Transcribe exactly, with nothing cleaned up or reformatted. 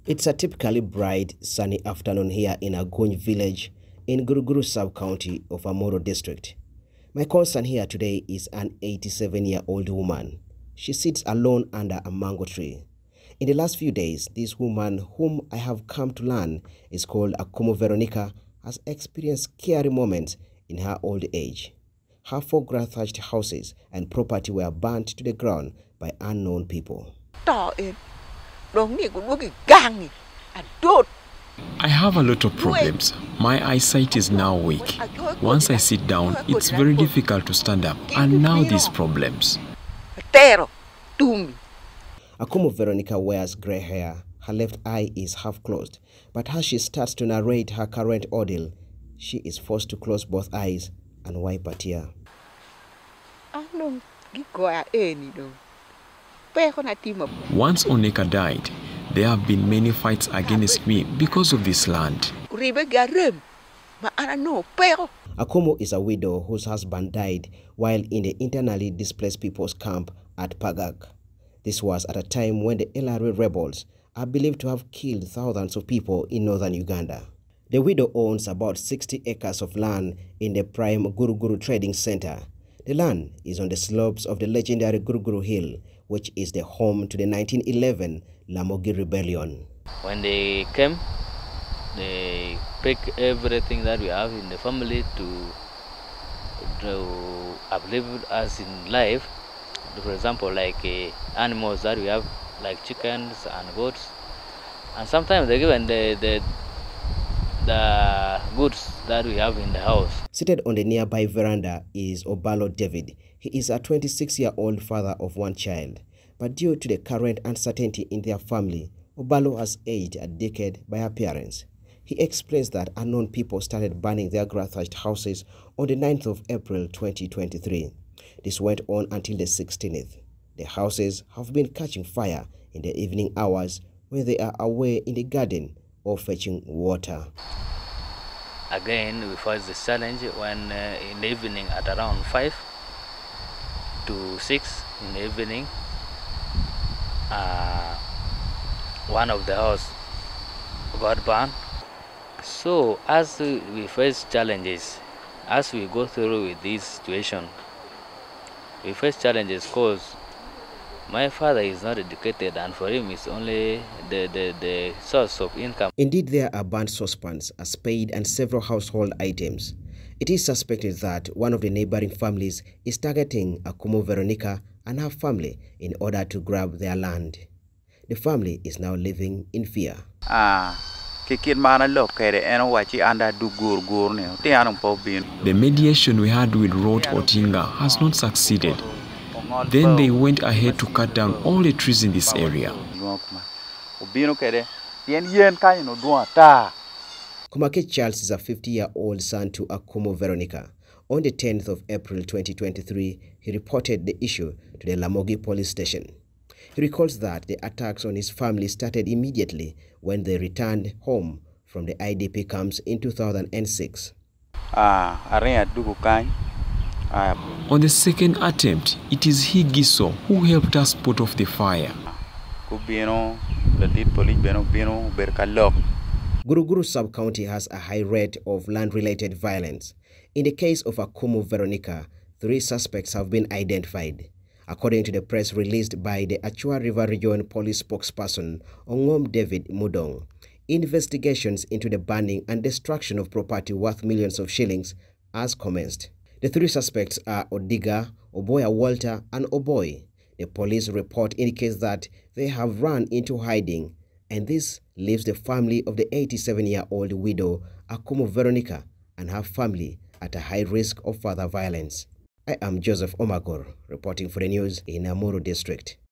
It's a typically bright, sunny afternoon here in Aguny village in Guruguru sub-county of Amoro district. My concern here today is an eighty-seven-year-old woman. She sits alone under a mango tree. In the last few days, this woman, whom I have come to learn is called Akumu Veronica, has experienced scary moments in her old age. Her four thatched houses and property were burnt to the ground by unknown people. I have a lot of problems. My eyesight is now weak. Once I sit down, it's very difficult to stand up. And now these problems. Akumu Veronica wears grey hair. Her left eye is half closed. But as she starts to narrate her current ordeal, she is forced to close both eyes and wipe a tear. Once Oneka died, there have been many fights against me because of this land. Akumu is a widow whose husband died while in the internally displaced people's camp at Pagak. This was at a time when the L R A rebels are believed to have killed thousands of people in northern Uganda. The widow owns about sixty acres of land in the prime Guruguru Trading Center. The land is on the slopes of the legendary Guruguru Hill, which is the home to the nineteen eleven Lamogi Rebellion. When they came, they pick everything that we have in the family to, to uplift us in life. For example, like uh, animals that we have, like chickens and goats. And sometimes they given the, the, the goods that we have in the house. Seated on the nearby veranda is Obalo David. He is a twenty-six-year-old father of one child. But due to the current uncertainty in their family, Obalo has aged a decade by her parents. He explains that unknown people started burning their grass-thatched houses on the ninth of April twenty twenty-three. This went on until the sixteenth. The houses have been catching fire in the evening hours when they are away in the garden or fetching water. Again, we face this challenge when uh, in the evening at around five to six in the evening, uh, one of the house got burned. So as we face challenges, as we go through with this situation, we face challenges because my father is not educated, and for him it's only the, the, the source of income. Indeed, there are burnt saucepans, a spade, and several household items. It is suspected that one of the neighboring families is targeting Akumu Veronica and her family in order to grab their land. The family is now living in fear. The mediation we had with Road Otinga has not succeeded. Then they went ahead to cut down all the trees in this area. Kumake Charles is a fifty-year-old son to Akumu Veronica. On the tenth of April twenty twenty-three, he reported the issue to the Lamogi police station. He recalls that the attacks on his family started immediately when they returned home from the I D P camps in two thousand six. On the second attempt, it is Higiso who helped us put off the fire. Guruguru sub-county has a high rate of land-related violence. In the case of Akumu Veronica, three suspects have been identified. According to the press released by the Achua River Region Police spokesperson, Ongom David Mudong, investigations into the burning and destruction of property worth millions of shillings has commenced. The three suspects are Odiga, Oboya Walter, and Oboy. The police report indicates that they have run into hiding, and this leaves the family of the eighty-seven-year-old widow Akumu Veronica and her family at a high risk of further violence. I am Joseph Omagor, reporting for the news in Amoro district.